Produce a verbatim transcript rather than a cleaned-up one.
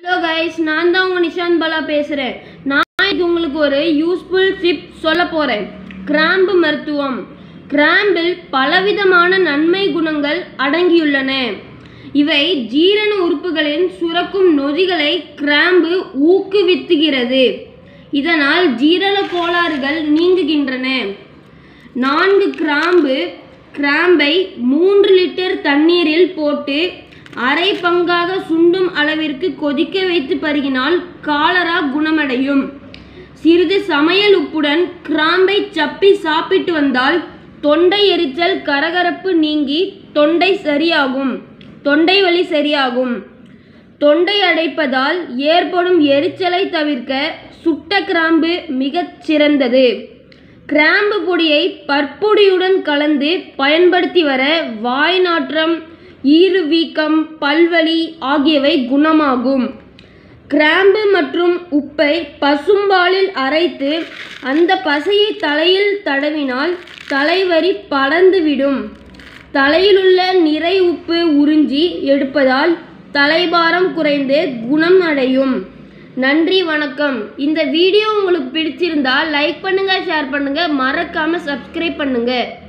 Hello guys, நான் தான் உங்க நிஷாந்த் பாலா பேசுறேன். நான் இது உங்களுக்கு ஒரு யூஸ்ஃபுல் டிப் சொல்ல போறேன். கிராம்பு மருத்துவம். கிராம்பில் பலவிதமான நன்மை குணங்கள் அடங்கியுள்ளன. இவை ஜீரண உறுப்புகளின் சுரக்கும் நொதிகளை கிராம்பு ஊக்குவித்துகிறது. இதனால் ஜீரண கோளாறுகள் நீங்குகின்றன. நான்கு கிராம்பு கிராம்பை மூன்று லிட்டர் தண்ணீரில் போட்டு அரை பங்காக சுண்டும் அளவிற்கு கொதிக்க வைத்து பருகினால் காலரா குணமடையும். சிறிது சமையல் உப்புடன் கிராம்பை சப்பி சாப்பிட்டு வந்தால் தொண்டை எரிச்சல் கரகரப்பு நீங்கி தொண்டை சரியாகும் தொண்டை வலி சரியாகும். தொண்டை அடைப்பதால் ஏற்படும் எரிச்சலை தவிர்க்க சுட்ட கிராம்பு மிகச் சிறந்தது. கிராம்பு பொடியை பற்பொடியுடன் கலந்து பயன்படுத்தி வர வாய் நாற்றம், ஈறு வீக்கம், பல்வலி ஆகியவை குணமாகும். கிராம்பு மற்றும் உப்பை பசும்பாலில் அரைத்து அந்த பசையை தலையில் தடவினால் தலைவலி படர்ந்துவிடும். தலையிலுள்ள நிறை உப்பு உறிஞ்சி எடுப்பதால் தலைபாரம் குறைந்து குணம் அடையும். நன்றி, வணக்கம். இந்த வீடியோ உங்களுக்கு பிடிச்சிருந்தா லைக் பண்ணுங்க, ஷேர் பண்ணுங்க, மறக்காம சப்ஸ்கிரைப் பண்ணுங்க.